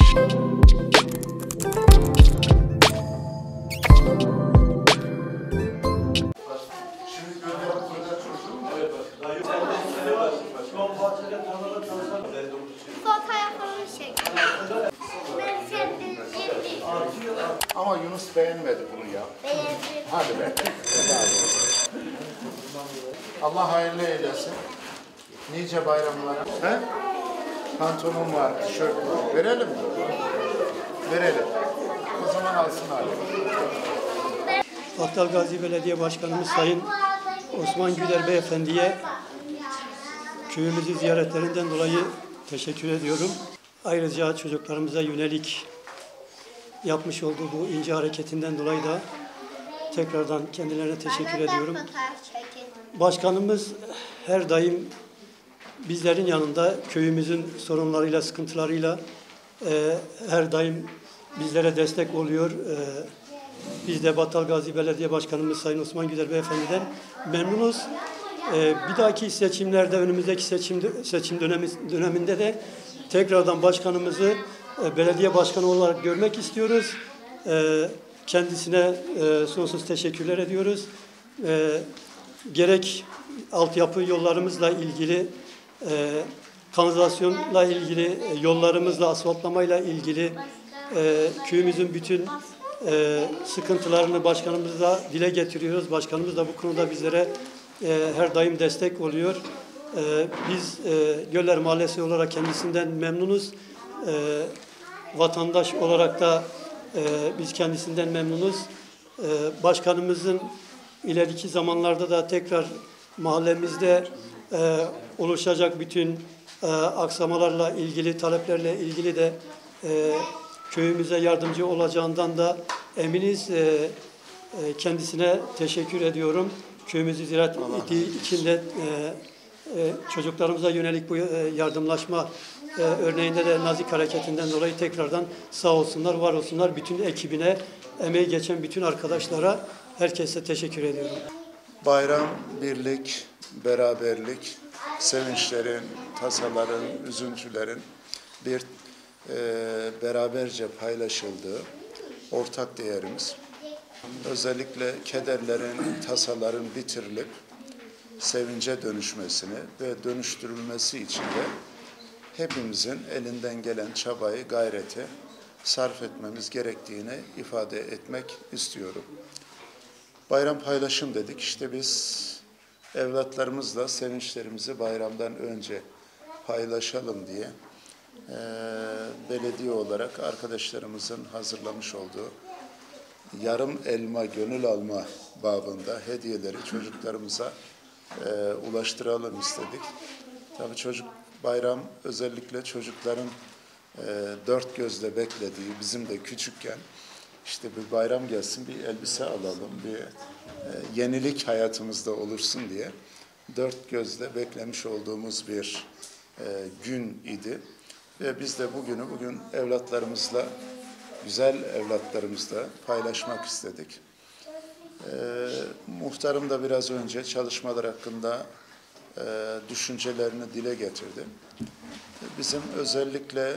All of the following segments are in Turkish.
Ama Yunus beğenmedi bunu ya. Beğendim. Hadi be. Allah hayırlı eylesin. Nice bayramlara. He? Pantolon var, tişört var. Verelim mi? Verelim. O zaman alsın abi. Battalgazi Belediye Başkanımız Sayın Osman Güler Beyefendi'ye köyümüzü ziyaretlerinden dolayı teşekkür ediyorum. Ayrıca çocuklarımıza yönelik yapmış olduğu bu ince hareketinden dolayı da tekrardan kendilerine teşekkür ediyorum. Başkanımız her daim bizlerin yanında, köyümüzün sorunlarıyla, sıkıntılarıyla her daim bizlere destek oluyor. Biz de Battalgazi Belediye Başkanımız Sayın Osman Güler Beyefendi'den memnunuz. Bir dahaki seçimlerde, önümüzdeki seçim döneminde de tekrardan başkanımızı belediye başkanı olarak görmek istiyoruz. Kendisine sonsuz teşekkürler ediyoruz. Gerek altyapı yollarımızla ilgili, kanalizasyonla ilgili, yollarımızla, asfaltlamayla ilgili köyümüzün bütün sıkıntılarını başkanımızla dile getiriyoruz. Başkanımız da bu konuda bizlere her daim destek oluyor. Biz Göller Mahallesi olarak kendisinden memnunuz. Vatandaş olarak da biz kendisinden memnunuz. Başkanımızın ileriki zamanlarda da tekrar mahallemizde oluşacak bütün aksamalarla ilgili, taleplerle ilgili de köyümüze yardımcı olacağından da eminiz. Kendisine teşekkür ediyorum. Köyümüzü ziyaret ettiği için de çocuklarımıza yönelik bu yardımlaşma örneğinde de nazik hareketinden dolayı tekrardan sağ olsunlar, var olsunlar. Bütün ekibine, emeği geçen bütün arkadaşlara, herkese teşekkür ediyorum. Bayram, birlik, beraberlik, sevinçlerin, tasaların, üzüntülerin bir beraberce paylaşıldığı ortak değerimiz. Özellikle kederlerin, tasaların bitirilip sevince dönüşmesini ve dönüştürülmesi için de hepimizin elinden gelen çabayı, gayreti sarf etmemiz gerektiğini ifade etmek istiyorum. Bayram paylaşım dedik. İşte biz evlatlarımızla sevinçlerimizi bayramdan önce paylaşalım diye belediye olarak arkadaşlarımızın hazırlamış olduğu yarım elma gönül alma babında hediyeleri çocuklarımıza ulaştıralım istedik. Tabii bayram özellikle çocukların dört gözle beklediği, bizim de küçükken işte bir bayram gelsin, bir elbise alalım, bir yenilik hayatımızda olursun diye dört gözle beklemiş olduğumuz bir gün idi. Ve biz de bugün evlatlarımızla, güzel evlatlarımızla paylaşmak istedik. Muhtarım da biraz önce çalışmalar hakkında düşüncelerini dile getirdi. Bizim özellikle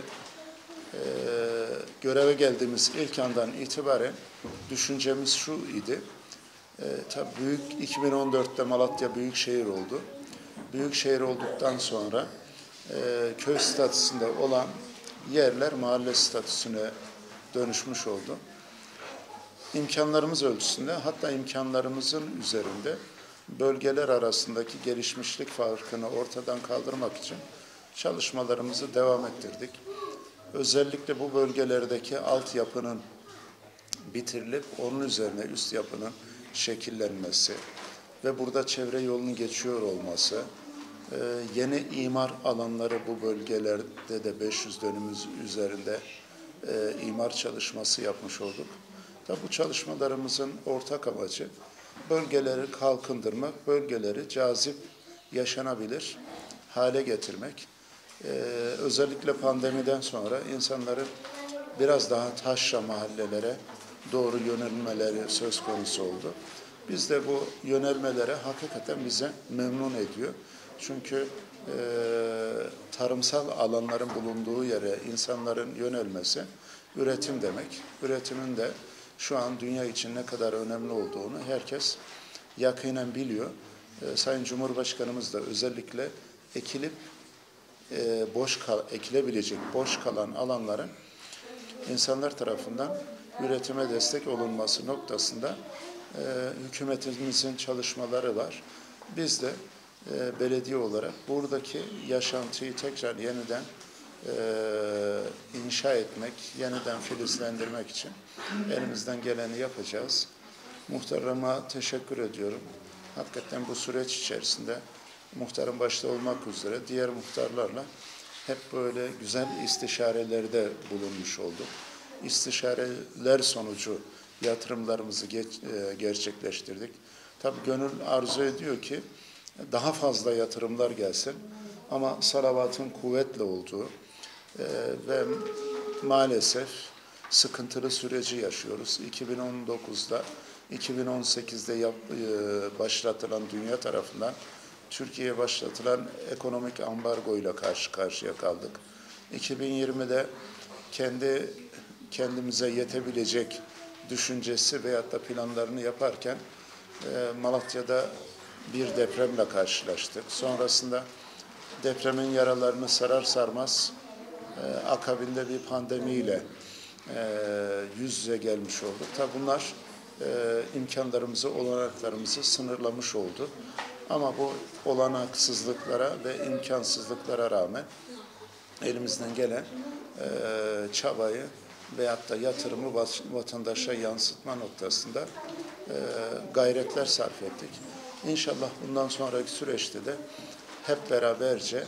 göreve geldiğimiz ilk andan itibaren düşüncemiz şu idi. Tabii 2014'te Malatya Büyükşehir oldu. Büyükşehir olduktan sonra köy statüsünde olan yerler mahalle statüsüne dönüşmüş oldu. İmkanlarımız ölçüsünde, hatta imkanlarımızın üzerinde bölgeler arasındaki gelişmişlik farkını ortadan kaldırmak için çalışmalarımızı devam ettirdik. Özellikle bu bölgelerdeki altyapının bitirilip onun üzerine üst yapının şekillenmesi ve burada çevre yolunun geçiyor olması, yeni imar alanları bu bölgelerde de 500 dönüm üzerinde imar çalışması yapmış olduk. Tabii bu çalışmalarımızın ortak amacı bölgeleri kalkındırmak, bölgeleri cazip, yaşanabilir hale getirmek. Özellikle pandemiden sonra insanların biraz daha taşra mahallelere doğru yönelmeleri söz konusu oldu. Biz de bu yönelmelere hakikaten bize memnun ediyor. Çünkü tarımsal alanların bulunduğu yere insanların yönelmesi üretim demek. Üretimin de şu an dünya için ne kadar önemli olduğunu herkes yakinen biliyor. Sayın Cumhurbaşkanımız da özellikle ekilip ekilebilecek boş kalan alanların insanlar tarafından üretime destek olunması noktasında hükümetimizin çalışmaları var. Biz de belediye olarak buradaki yaşantıyı tekrar yeniden inşa etmek, yeniden filizlendirmek için elimizden geleni yapacağız. Muhtarıma teşekkür ediyorum. Hakikaten bu süreç içerisinde muhtarın başta olmak üzere diğer muhtarlarla hep böyle güzel istişarelerde bulunmuş olduk. İstişareler sonucu yatırımlarımızı gerçekleştirdik. Tabii gönül arzu ediyor ki daha fazla yatırımlar gelsin ama salavatın kuvvetle olduğu ve maalesef sıkıntılı süreci yaşıyoruz. 2019'da, 2018'de başlatılan dünya tarafından Türkiye'ye başlatılan ekonomik ambargo ile karşı karşıya kaldık. 2020'de kendimize yetebilecek düşüncesi veyahut da planlarını yaparken Malatya'da bir depremle karşılaştık. Sonrasında depremin yaralarını sarar sarmaz akabinde bir pandemiyle yüz yüze gelmiş olduk. Tabi bunlar imkanlarımızı, olanaklarımızı sınırlamış oldu. Ama bu olanaksızlıklara ve imkansızlıklara rağmen elimizden gelen çabayı veyahut da yatırımı vatandaşa yansıtma noktasında gayretler sarf ettik. İnşallah bundan sonraki süreçte de hep beraberce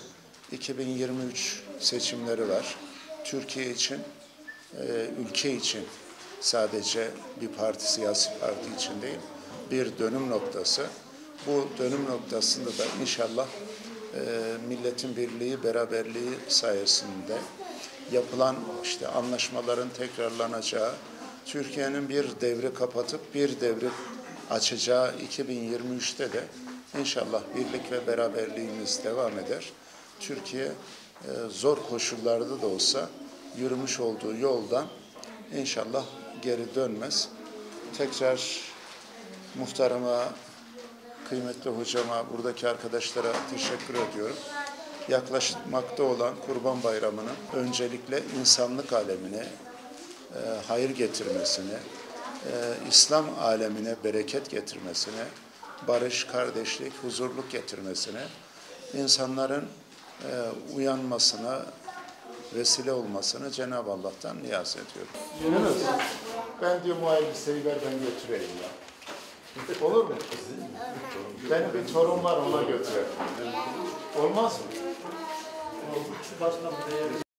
2023 seçimleri var. Türkiye için, ülke için sadece bir parti, siyasi parti için değil, bir dönüm noktası. Bu dönüm noktasında da inşallah milletin birliği, beraberliği sayesinde yapılan anlaşmaların tekrarlanacağı, Türkiye'nin bir devri kapatıp bir devri açacağı 2023'te de inşallah birlik ve beraberliğimiz devam eder. Türkiye zor koşullarda da olsa yürümüş olduğu yoldan inşallah geri dönmez. Tekrar muhtarıma, kıymetli hocama, buradaki arkadaşlara teşekkür ediyorum. Yaklaşmakta olan Kurban Bayramı'nın öncelikle insanlık alemine hayır getirmesini, İslam alemine bereket getirmesine, barış, kardeşlik, huzurluk getirmesine, insanların uyanmasına vesile olmasını Cenab-ı Allah'tan niyaz ediyorum. Yunus, ben diyor bu elbiseyi ver ben götüreyim ya. Olur mu? Benim bir torun var ona götüreyim. Olmaz mı?